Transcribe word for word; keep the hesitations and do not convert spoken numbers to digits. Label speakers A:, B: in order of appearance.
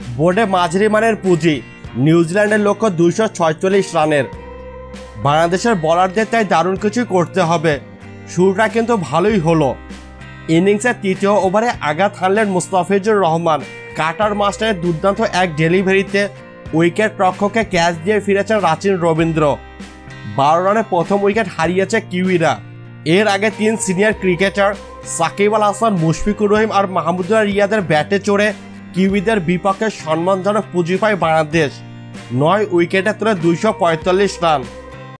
A: বোর্ডে মাঝারি মানের পুঁজি, নিউজিল্যান্ডের লক্ষ্য দুইশো ছয়চল্লিশ রানের। বাংলাদেশের বোলারদের তাই দারুণ কিছুই করতে হবে। শুরুটা কিন্তু ভালোই হলো। ইনিংসের তৃতীয় ওভারে আঘাত হানলেন মুস্তাফিজুর রহমান। কাটার মাস্টারের দুর্দান্ত এক ডেলিভারিতে উইকেট রক্ষককে ক্যাচ দিয়ে ফিরেছেন রাচিন রবীন্দ্র। বারো রানে প্রথম উইকেট হারিয়েছে কিউইরা। এর আগে তিন সিনিয়র ক্রিকেটার সাকিব আল হাসান, মুশফিকুর রহিম আর মাহমুদুল্লাহ রিয়াদের ব্যাটে চড়ে কিউইদের বিপক্ষে সম্মানজনক পুঁজি পায় বাংলাদেশ। নয় উইকেটে তুলে দুইশো পঁয়তাল্লিশ রান।